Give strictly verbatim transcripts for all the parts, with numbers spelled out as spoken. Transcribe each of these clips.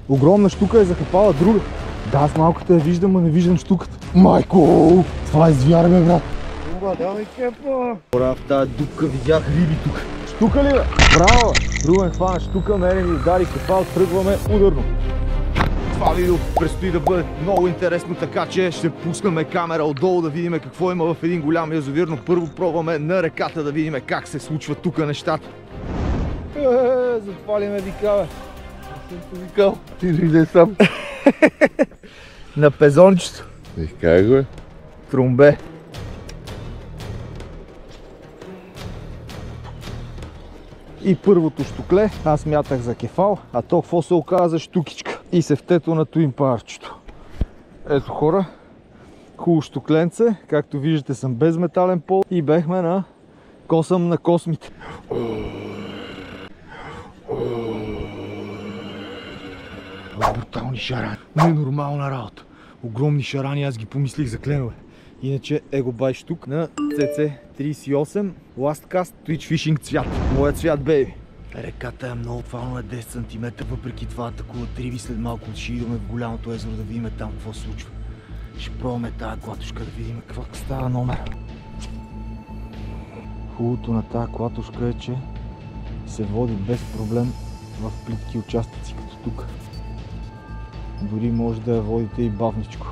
Огромна щука е захапала друга. Да, аз малката я виждам, а не виждам щуката. Майко! Това е звяр, бе, брат. Уба, давай кепа! Хора, в тази дупка видях риби тук. Щука ли, бе? Браво, бе! Румен хвана щука, мене ми удари кефал, тръгваме ударно. Това видео предстои да бъде много интересно, така че ще пускаме камера отдолу да видим какво има в един голям язовир, но първо пробваме на реката да видим как се случват тук нещата. Е, затова ли ме вика, бе? Съм те викал. Ти дойде сам. На пезончето. Ех, как го е? Трумбе. И първото щукле, аз мятах за кефал, а то какво се оказа щукичка. И се втето на туин парчето. Ето, хора, хубаво щукленце, както виждате съм без метален пол и бехме на косъм на космите. Брутални шарани. Ненормална работа. Огромни шарани, аз ги помислих за кленове. Иначе его бай штук на Си Си тридесет и осем Last Cast Twitch Fishing цвят. Моят цвят, бейби. Реката е много, фално е десет сантиметра, въпреки това атакуват риби. След малко ще идваме в голямото езеро да видим там какво се случва. Ще пробваме тази клатушка да видим какво става номер. Хубавото на тази клатушка е, че се води без проблем в плитки участъци като тук. Дори може да я водите и бавничко.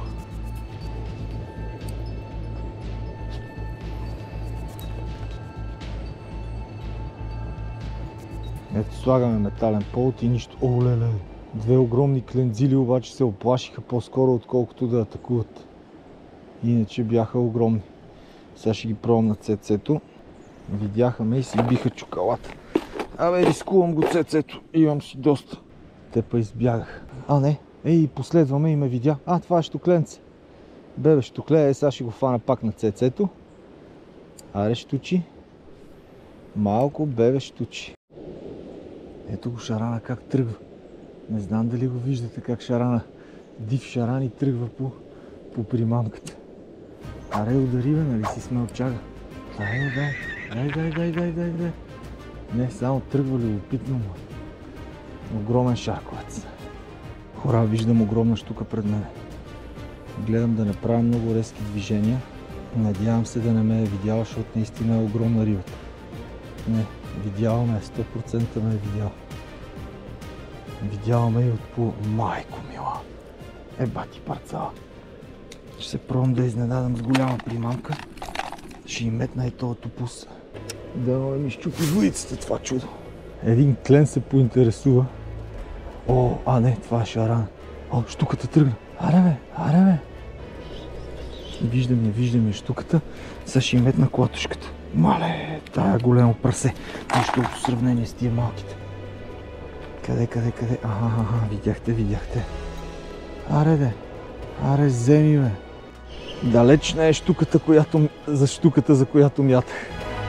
Ето, слагаме метален полт и нищо. О, леле! Две огромни клензили обаче се оплашиха по-скоро, отколкото да атакуват. Иначе бяха огромни. Сега ще ги пробвам на Си Си-то. Видяха ме и си биха чоколата. Абе, рискувам го Си Си-то. Имам си доста. Те па избягах. А, не. Ей, последваме и ме видя. А, това е щукленце. Бебе, щукле, е, сега ще го фана пак на Си Си-то. Аре, щучи. Малко бебе щучи. Ето го шарана как тръгва. Не знам дали го виждате как шарана, див шаран и тръгва по, по примамката. Аре, удари, бе, нали си сме отчага. Дай, дай, дай, дай, дай, дай, дай, дай. Не, само тръгва любопитно му. Огромен шарковец. Хора, виждам огромна щука пред мен. Гледам да направя много резки движения. Надявам се да не ме е видяла, защото наистина е огромна рибата. Не, видяла ме, сто процента ме е видяла. Видяла ме и от по... Майко мила! Е, бати парцала. Ще се пробвам да изненадам с голяма примамка. Ще им метна и този тупус. Да ми изчупи вуицата това чудо. Един клен се поинтересува. О, а не, това е шаран. О, щуката тръгна. Аре бе, аре бе. Виждам я, виждам я щуката. Сега ще им метна клатушката. Мале, тая голямо прасе. Нищо в сравнение с тия малките. Къде, къде, къде? Аха, аха, видяхте, видяхте. Аре де, аре вземи ме. Далеч не е щуката, която, за щуката, за която мятах.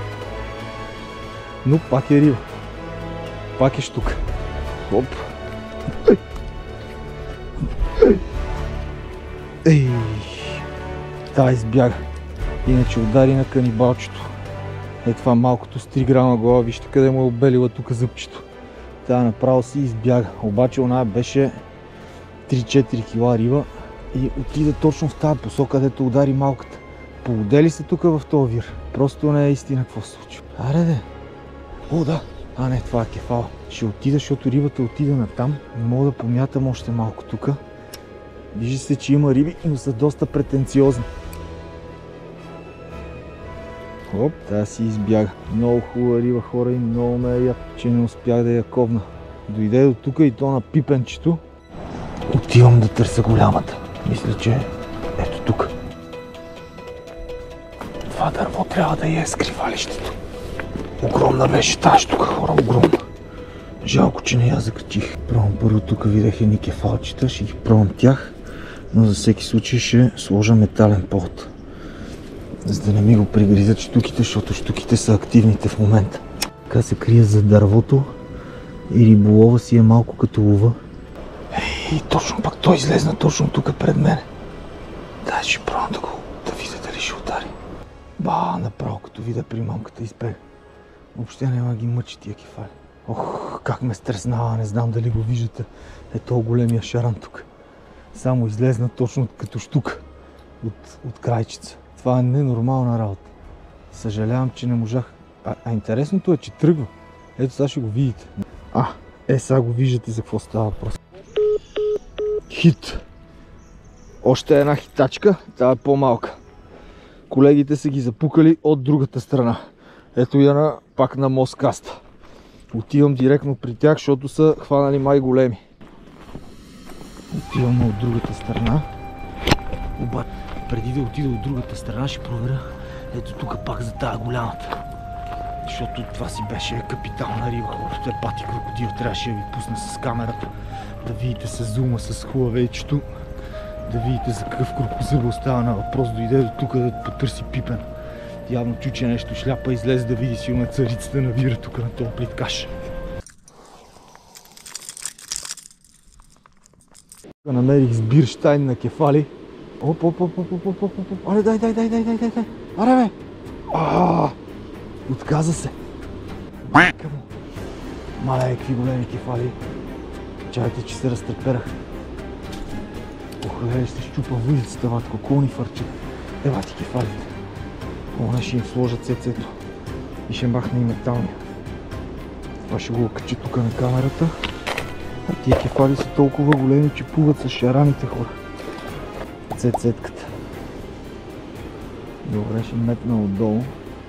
Но пак е риба. Пак е щука. Оп. Ей, та избяга. Иначе удари на канибалчето. Е това малкото с три грама глава, вижте къде му е обелила тук зъбчето. Тя направо си избяга. Обаче она беше три-четири кила риба и отиде точно в тази посока, където удари малката. Поводели се тук в този вир. Просто не е истина какво се случва. Аре де. О, да. А не, това е кефал. Ще отида, защото рибата отида натам. Не мога да помятам още малко тук. Вижда се, че има риби, но са доста претенциозни. Оп, тя си избяга. Много хубава риба, хора, и много ме е яд, че не успях да я ковна. Дойде до тук и то на пипенчето. Отивам да търся голямата. Мисля, че ето тук. Това дърво трябва да е скривалището. Огромна беше тази штука, хора, огромна. Жалко, че не я закачих. Пробвам първо тук, видях едни кефалчета, ще ги пробвам тях, но за всеки случай ще сложа метален полт. За да не ми го пригризат щуките, защото щуките са активните в момента. Така се крие за дървото и риболова си е малко като лова. Ей, точно пак той излезна точно тук пред мен. Дай ще пробвам да го да видя дали ще удари. Ба, направо като видя примамката избега. Въобще няма ги мъчи тия кефали. Ох, как ме стреснава, не знам дали го виждате. Е толкова големия шаран тук. Само излезна точно като штука от, от крайчица. Това е ненормална работа. Съжалявам, че не можах. А, а интересното е, че тръгва. Ето сега ще го видите. А, е сега го виждате за какво става въпрос. Хит. Още една хитачка, тя е по-малка. Колегите са ги запукали от другата страна. Ето я на, пак на Москаста. Отивам директно при тях, защото са хванали май големи. Отиваме от другата страна. Обаче, преди да отида от другата страна, ще проверя. Ето тук пак за тая голямата. Защото това си беше капитална риба. Общо е пати крокодил. Трябваше да ви пусна с камерата. Да видите с зума, с хубавейчето. Да видите за какъв крокозъбъл става на въпрос. Дойде до тук да потърси пипен. Явно чуче нещо шляпа, излезе да види силна царицата на вира тук на този плиткаш. Намерих сбирщайн на кефали. Оп, оп, оп, оп, оп, оп, оп, оп. Аре, дай, дай, дай, дай, дай, дай, дай. Аре, бе! Ааа! Отказа се. Мале, какви големи кефали. Чакайте, че се разтреперах. Ох, леле, ще щупа въдицата, ватко, колко ни фърчат. Ева ти кефалите. Она ще им сложа цецето и ще махне и металния. Това ще го качи тук на камерата. А тия кефали са толкова големи, че плуват с шараните, хора. Цецетката. Добре, ще метна отдолу.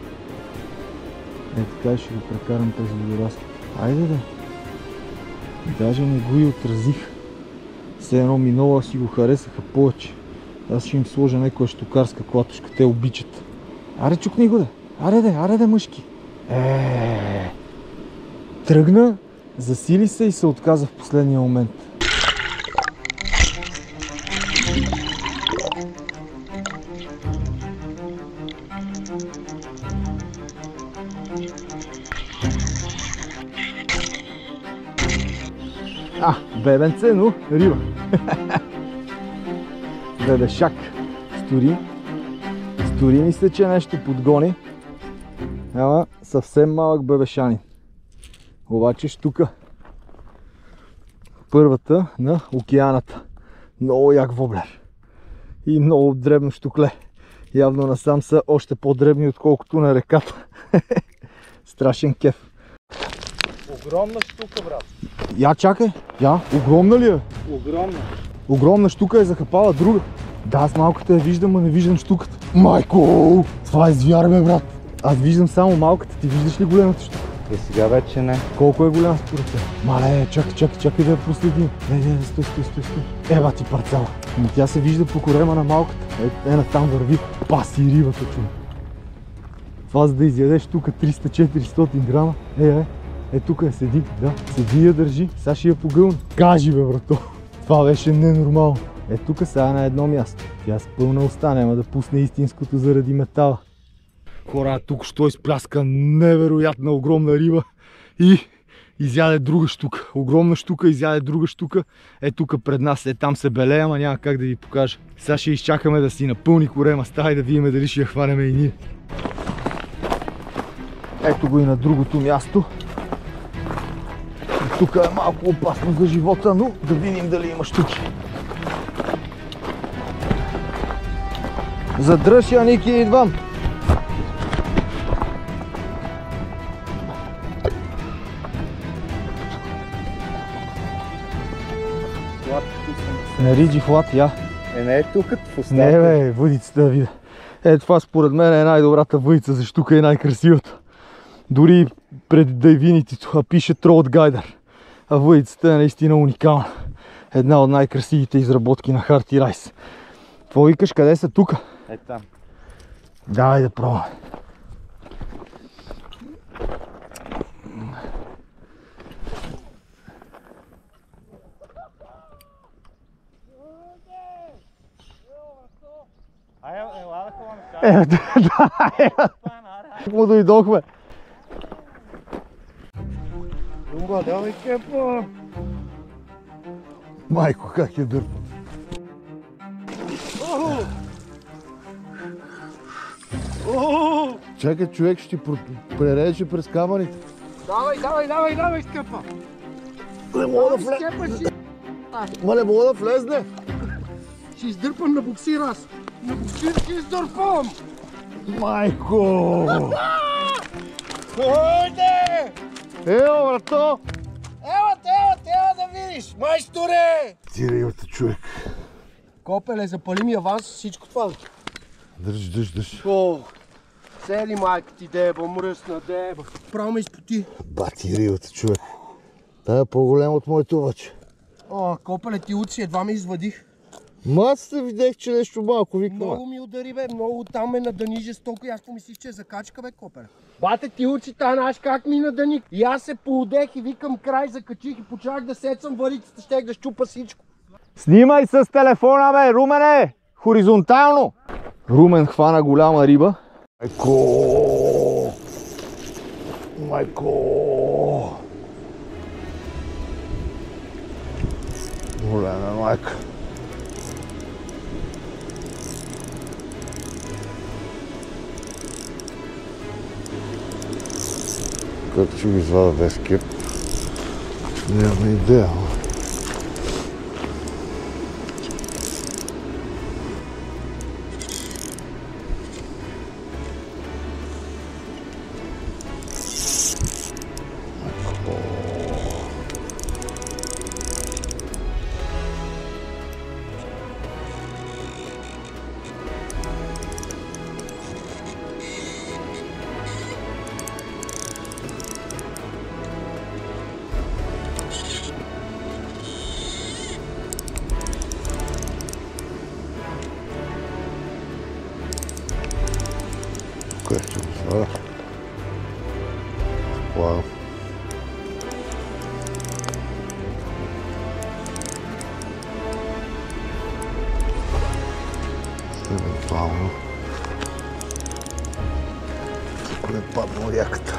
Е така ще го прекарам през водораста. Айде да. Даже не го и отразих. Все едно минала си го харесаха повече. Аз ще им сложа някоя штукарска клатушка. Те обичат. Аре, чукни го да. Аре де, аре де, мъжки. Еее. Тръгна, засили се и се отказа в последния момент. А, бебенце, но риба. Бебешак. Стори. Стори ми се, че нещо подгони. Ама съвсем малък бебешанин. Обаче штука. Първата на океаната. Много як воблер. И много дребно штукле. Явно насам са още по-дребни, отколкото на реката. Страшен кеф. Огромна штука, брат. Я чакай. Я. Огромна ли е? Огромна. Огромна штука е захапала друга. Да, аз малката я виждам, а не виждам штуката. Майко! Това е звяр, бе, брат. Аз виждам само малката. Ти виждаш ли голямата штука? И сега вече не. Колко е голям според теб? Мале, чакай, чакай, чакай да я проследим. Не, не, не, стой, стой, стой, стой. Ева ти парцала. Но тя се вижда по корема на малката. Е, е натам върви. Паси рибата, чу. Това за да изядеш тук триста до четиристотин грама. Е, е, е, тук я седи, да. Седи и я държи. Сега ще я погълна. Кажи, бе, брато. Това беше ненормално. Е, тук сега е на едно място. Тя с пълна уста няма да пусне истинското заради метала. Хора, тук що изпляска невероятна огромна риба и изяде друга штука. Огромна штука, изяде друга штука. Е, тук пред нас, е там се белее, ама няма как да ви покажа. Сега ще изчакаме да си напълни корема става и да видим дали ще я хванем и ние. Ето го и на другото място. Тук е малко опасно за живота, но да видим дали има штуки. Задръж я, Ники, идвам! Не риджи хват, я. Е, не е тук в устата. Не, бе, въдицата да видя. Е, това според мен е най-добрата въдица за штука и най-красивата. Дори пред дайвинитито, а пише Trout Guider. А въдицата е наистина уникална. Една от най-красивите изработки на Харти Райс. Какво викаш, къде са тук? Е там. Давай да пробваме. Е, да, е. Му дойдохме. Думба, давай кепа! Майко, как я дърпа. Чакай, човек ще ти пререже през камъните. Давай, давай, давай, давай, скъпа! Не мога да влезне. Скъпа си! Ма не мога да влезне. Ще издърпам на буксир аз! На буксир ще издърпам! Майко! Ойде! Ео, брато! Ева, ева, ева да видиш! Майсторе! Ти рибата, човек. Копеле, запали ми аванс всичко това. Държи, държи, държи. О, сели майка ти деба, мръсна деба. Право ме изпоти. Бати рибата, човек. Тая е по-голема от моето обаче. О, копеле ти учи, едва ме извадих. Мацата видех, че нещо малко викна. Много ми удари, бе, много там ме надани жестоко и аз помислих, че е закачка, бе, копеле. Бате ти учи, та наш как ми надани. И аз се поудех и викам край, закачих и почнах да сецам варицата, щех да щупа всичко. Снимай с телефона, бе, Румене! Хоризонтално! Румен хвана голяма риба. Майко! Майко! Голема майка. Как ще го извада без кеп? Нямам идея. Question is up. Wow. Евентуално. Ако не паднал яката.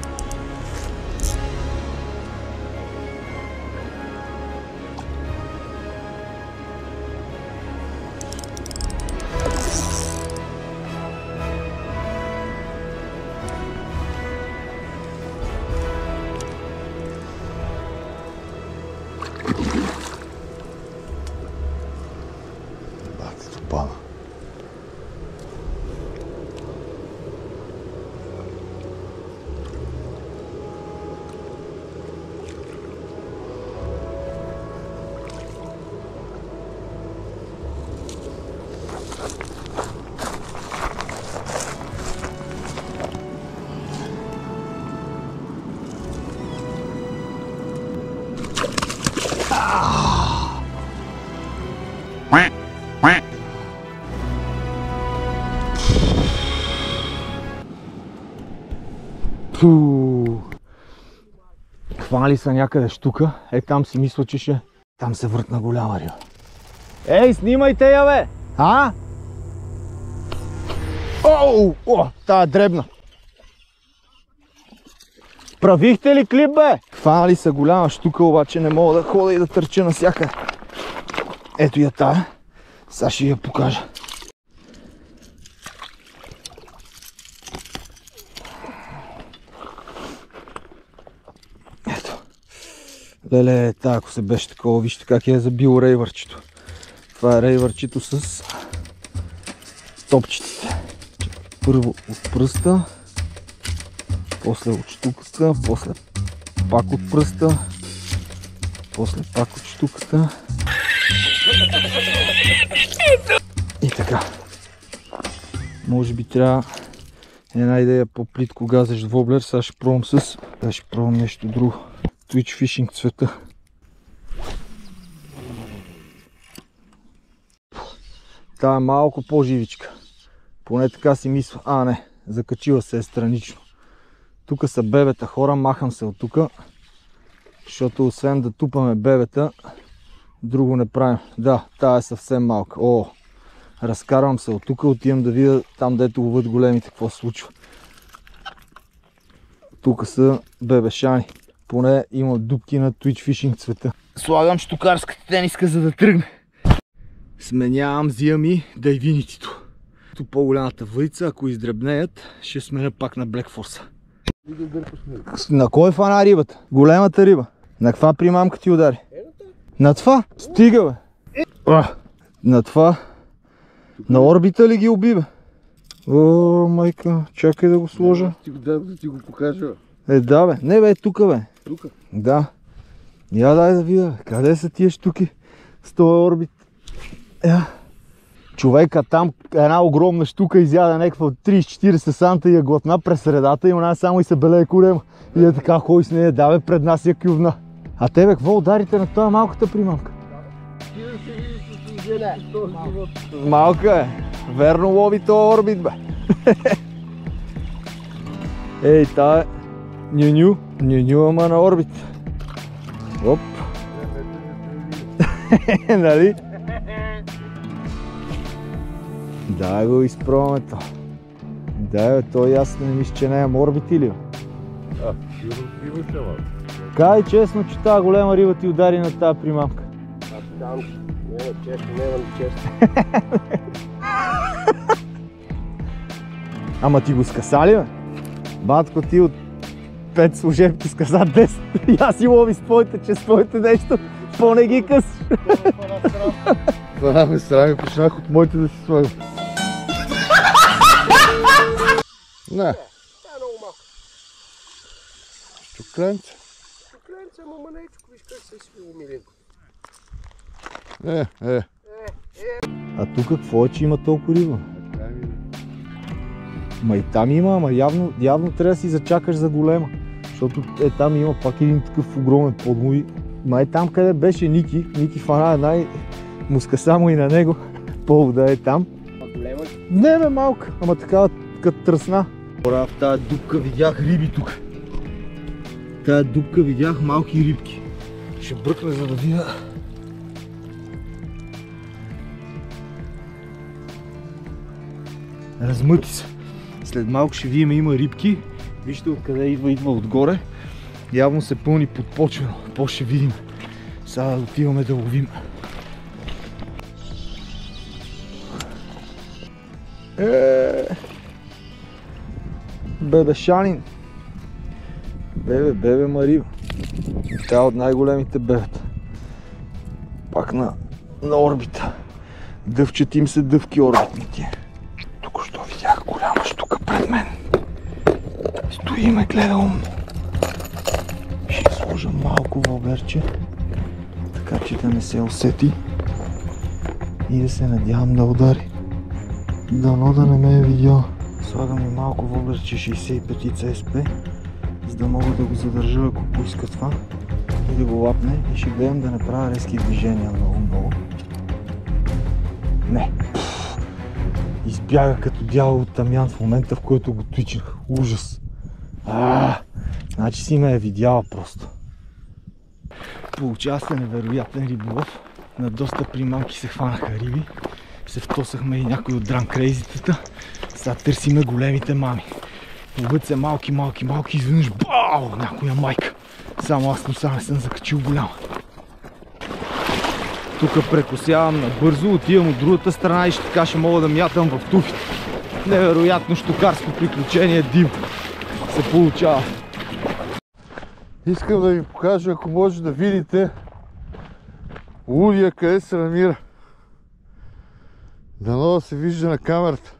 Пана. Пу. Хванали са някъде штука. Е, там си мисля, че ще... Там се въртна голяма риба. Ей, снимайте я, бе! А? Оу! О, тая дребна. Правихте ли клип, бе? Хванали са голяма штука, обаче не мога да ходя и да търча насякъде. Ето я тая. Сега ще я покажа. Леле, та, ако се беше такова, вижте как я е забил рейвърчето. Това е рейвърчето с топчетите. Първо от пръста, после от штуката, после пак от пръста, после пак от штуката. И така. Може би трябва една идея по-плитко газещ воблер. Сега ще пробвам с... Сега ще пробвам нещо друго. Twitch Fishing цвета. Та е малко по-живичка. Поне така си мисля. А, не, закачила се е странично. Тук са бебета, хора, махам се от тук. Защото освен да тупаме бебета, друго не правим. Да, тая е съвсем малка. О, разкарвам се от тук, отивам да видя там, дето ловят големите, какво се случва. Тук са бебешани. Поне има дупки на Twitch Fishing цвета. Слагам штукарската тениска, за да тръгне. Сменявам Xiaomi Divinity-то. Тук по-голямата въйца, ако издребнеят, ще сменя пак на Black Force. На кой фана рибата? Големата риба. На каква примамка ти удари? На това? Стига бе! А, на това? На орбита ли ги уби бе? О, майка, чакай да го сложа. Да ти го покажа. Е, да бе. Не бе, тука бе. Тука? Да. Я дай да видя. Къде са тия штуки с този орбит? Я. Човека там една огромна штука изяда някаква трийсет-четирийсет санта и я глътна през средата и она само и се белее корема. И е така ходи с нея, даве пред нас я кювна. А тебе какво ударите на това малката примамка? Малка е. Верно лови този орбит бе. Ей, та е ню-ню. Ню-ню, ама на орбит. Оп. Нали? Дай го изпробваме то. Дай бе, то ясно не мисля, че не е орбит или бе? А, сигурно имаш ама. Кай честно, че тази голема риба ти удари на тази примамка. А там, няма често, няма често. Ама ти го скъса ли бе? Батко, ти от пет служебки скъса десет. И аз си лови с твоите, че с твоите нещо по-не ги късаш. Това ме срами, почнах от моите да си слагам. Не. Това е много малко. Щукленце. Щукленце, ама манечко, виж как се свило миленко. Е, е. А тук какво е, че има толкова риба? Ма и там има, ама явно, явно трябва да си зачакаш за голема. Защото е там има пак един такъв огромен подмой. Май там къде беше Ники, Ники фана една и муска само и на него. Повода е там. А голема? Не бе, малка, ама такава като тръсна. Хора, в тази дупка видях риби тук. В тази дупка видях малки рибки. Ще бръкна за да видя. Размъти се. След малко ще видим, има рибки. Вижте откъде идва, идва отгоре. Явно се пълни подпочвено. По ще видим. Сега отиваме да ловим. Е, бебе Шанин. Бебе, бебе Марио. Тя е от най-големите бебета. Пак на, на орбита. Дъвчат им се дъвки орбитните. Тук що видях голяма штука пред мен. Стои и ме гледа умно. Ще сложа малко воблерче, така че да не се усети и да се надявам да удари. Дано да не ме е видял. Слагам и малко воблерче шейсет и пет Ц С П, за да мога да го задържа, ако поиска това, и да го лапне, и ще гледам да не правя резки движения много-много. Не. Избяга като дявол от тамян в момента, в който го твичнах. Ужас. Ааа, значи си ме е видяла просто. Получава се невероятен риболов. На доста примамки се хванаха риби. Се втосахме и някой от драм-крейзитата. Сега търсиме големите мами. Ловят се малки, малки, малки, изведнъж бау, някоя майка. Само аз носа не съм закачил голяма. Тук прекосявам набързо, отивам от другата страна и ще така ще мога да мятам в туфите. Невероятно щукарско приключение, дим се получава. Искам да ви покажа, ако може да видите улия къде се намира. Дано да се вижда на камерата.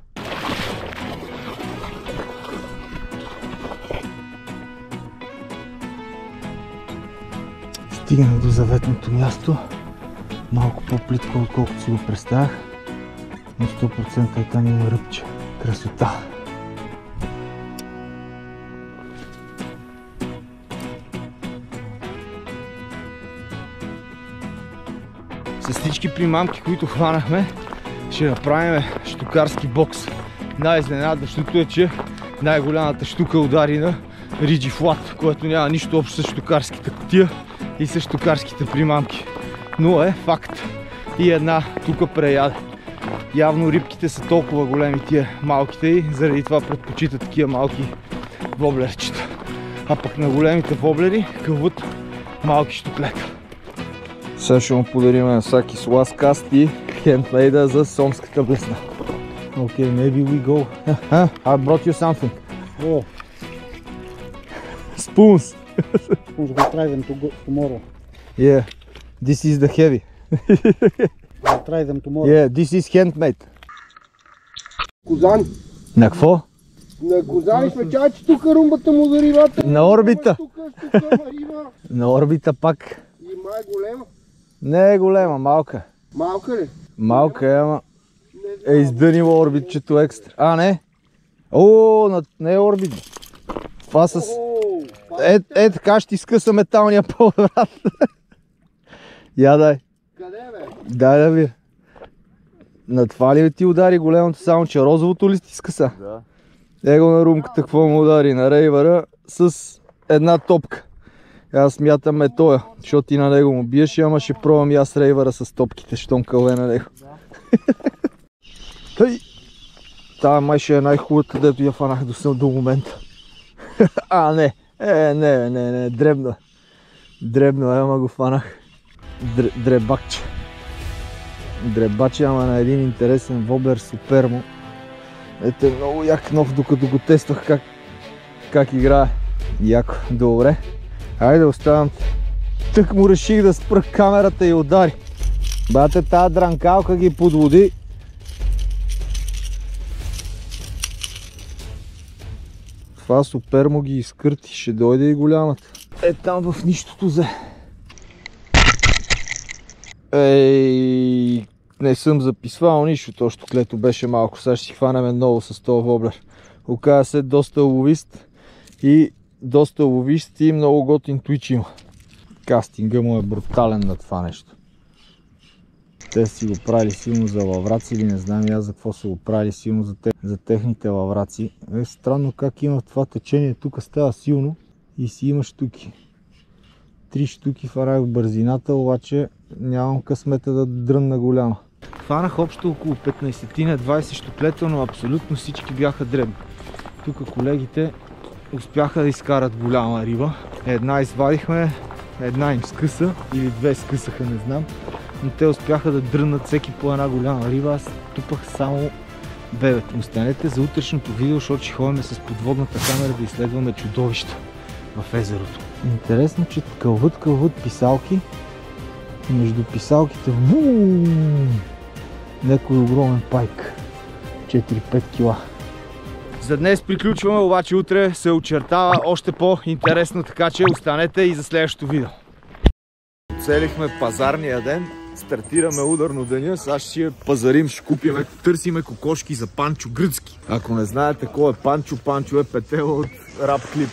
Стигнах до заветното място. Малко по-плитко, отколкото си го представях. Но сто процента и там има ръбче. Красота! С всички примамки, които хванахме, ще направим щукарски бокс. Най-изненадващото е, че най-голямата щука удари на риджи флат, което няма нищо общо с щукарските кутия и с щукарските примамки. Но е факт. И една тука преяде. Явно рибките са толкова големи тия малките и заради това предпочитат такива малки воблерчета. А пък на големите воблери кълват малки щуклета. Сега ще му подарим на Саки с ласт каст и хендмейда за сомската блесна. Okay, maybe we go. I brought you something. О, spoons. Spoons, we'll try them to go tomorrow. Yeah, this is the heavy. We'll try them tomorrow. Yeah, this is handmade. Козан. На какво? На Козан сме чак, че тук румбата му за рибата. На орбита. Тук, тук има риба. На орбита пак. И ма е голема. Не е голема, малка. Малка ли? Малка е, ама е издънила орбитчето екстра. А, не. О, на... не е орбит. Това с... Е, е така ще изкъса металния пол, брат. Я дай. Къде бе? Дай да ви. На това ли ти удари големото, само че розовото ли ти скъса? Да. Его на румката какво му удари? На рейвъра с една топка. Аз смятам е тоя, защото и на него му биеше, ама ще пробвам и аз рейвъра с топките, щом кълве на него. Тъй! Тая май ще е най-хубавата, дето я фанах до, до момента. А, не! Е, не, не, не, дребно е. Дребно е, ама го фанах. Др, дребакче. Дребаче, ама на един интересен воблер супермо. Ето е много як нов, докато го тествах как, как играе. Яко, добре. Хайде, оставям те. Тък му реших да спра камерата и удари. Бате, тази дранкалка ги подводи. Това супер му ги изкърти, ще дойде и голямата. Е, там в нищото взе. Ей, не съм записвал нищо, точно клето беше малко. Сега ще си хванем ново с този воблер. Оказа се доста ловист и доста ловист и много готин твич има. Кастинга му е брутален на това нещо. Те си го правили силно за лавраци или не знам и аз за какво са го правили силно за, те, за техните лавраци. Е странно как има това течение, тук става силно и си има штуки. Три штуки фанах в бързината, обаче нямам късмета да дрънна голяма. Фанах общо около петнайсет-двайсет щуклета, но абсолютно всички бяха дребни. Тук колегите успяха да изкарат голяма риба. Една извадихме, една им скъса или две скъсаха, не знам. Но те успяха да дрънат всеки по една голяма риба. Аз тупах само бебет. Останете за утрешното видео, защото ще ходим с подводната камера да изследваме чудовища в езерото. Интересно, че кълват, кълват писалки. И между писалките вууу, някой огромен пайк. четири-пет кила. За днес приключваме, обаче утре се очертава още по-интересно, така че останете и за следващото видео. Целихме пазарния ден, стартираме ударно деня, сега ще си пазарим, ще купиме, търсиме кокошки за Панчо Гръцки. Ако не знаете кой е Панчо, Панчо е петела от рап клип.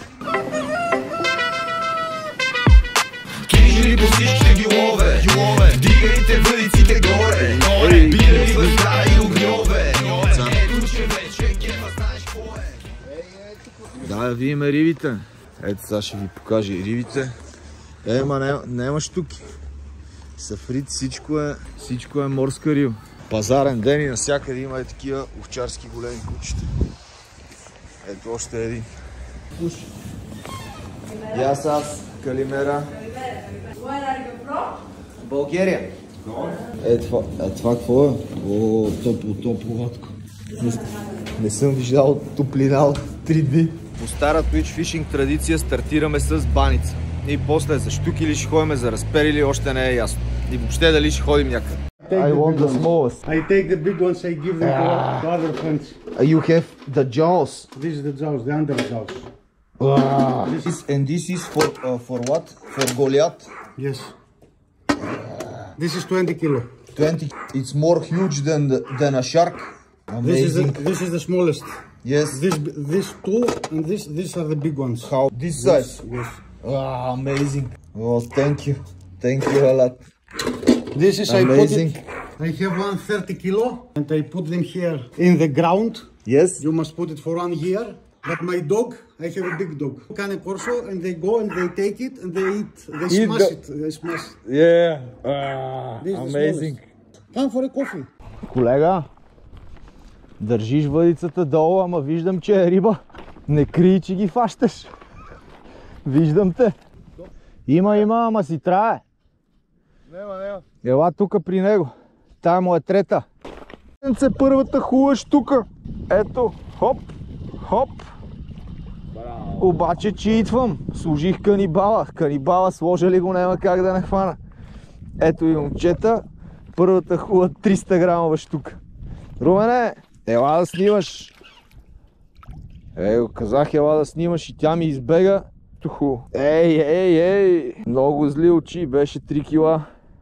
Кижили по всичките гилове, вдигайте въдиците горе, бие риба здра и огньове. Ето че вече гема знаеш какво е. Да, да видим рибите. Ето сега ще ви покажа и рибите. Е, ма няма, няма штуки. Сафрит, всичко е, всичко е морска риба. Пазарен ден и навсякъде има и такива овчарски големи кучета. Ето още един. Слушай. И аз аз, Калимера. България. Е, това, е, това какво е? О, топло, топло водко. Не, не съм виждал топлина от три дни. По стара Twitch Fishing традиция стартираме с баница. И после за щуки ли ще ходим, за разпери ли, още не е ясно. И въобще дали ще ходим някъде. I want the smallest. I take the big ones, I give them to, to other friends. You have the jaws. This is the jaws, the under jaws. Wow. This is, and this is for uh, for what? For Goliath? Yes. This is twenty kilo. twenty. It's more huge than the, than a shark. This is, the, Amazing. this is the smallest. Yes. This this two and this these are the big ones. How? This size? Yes. Wow, amazing. Oh, thank you. Thank you a lot. This is Amazing. I put it. I have one thirty kilo and I put them here in the ground. Yes. You must put it for one year. But my dog, I have a big dog. Cane corso, and they go and they take it and they eat. They Eat smash the- it. They smash. Yeah. Ah, This is the amazing. smallest. Come for a coffee. Колега, държиш въдицата долу, ама виждам, че е риба. Не крий, че ги фащаш. Виждам те. Има, има, ама си трае. Нема, нема. Ела тука при него. Тая му е трета. Е първата хубава штука. Ето, хоп, хоп. Браво. Обаче читвам. Служих канибала. Канибала сложили го, няма как да не хвана. Ето и момчета. Първата хубава триста грамова штука. Румене, ела да снимаш. Ей, казах ела да снимаш и тя ми избега. Туху. Ей, ей, ей. Много зли очи, беше три кила.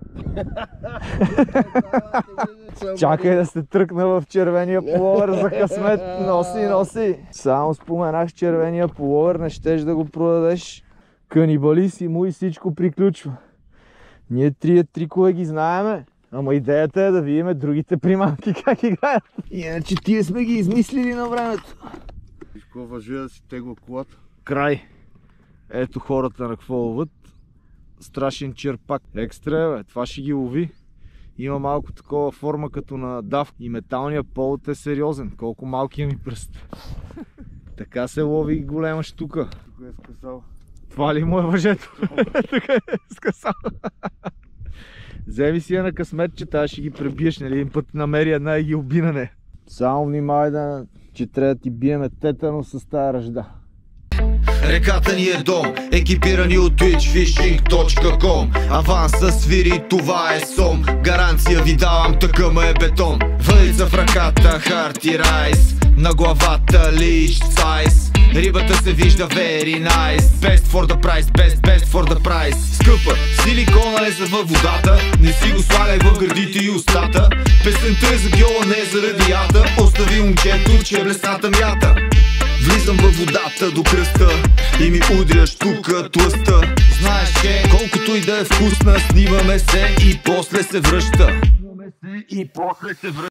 Чакай да се тръкна в червения пуловер за късмет. Носи, носи. Само споменах червения пуловер, не щеш да го продадеш. Канибали си му и всичко приключва. Ние трия трикове ги знаеме. Ама идеята е да видиме другите приманки как играят. Иначе тия сме ги измислили на времето. Виж какво въжи да си тегла колата. Край. Ето хората на какво ловят. Страшен черпак. Екстра е, бе. Това ще ги лови. Има малко такова форма като на давка. И металният полът е сериозен. Колко малкият ми пръст. Така се лови голема штука. Тук е скъсал. Това ли му е въжето? Така е скъсал. Вземи си я на късмет, че тази ще ги пребиеш, нали? Един път намери една и ги уби на нея. Само внимавай да, че трябва да ти биеме тетано с тая ръжда. Реката ни е дом, екипирани от твич фишинг точка ком. Аванса свири, това е сом. Гаранция ви давам, тъкъма е бетон. Въйца в ръката, харти райс. На главата лич сайз. Рибата се вижда very nice. Best for the price, best, best for the price. Скъпа, силикона е за във водата. Не си го слагай в гърдите и устата. Песента е за гьола, не е за радията. Остави момчето, че блесната мята. Влизам във водата до кръста и ми удряш тука тлъста. Знаеш, че колкото и да е вкусна, снимаме се и после се връща. И после се връща.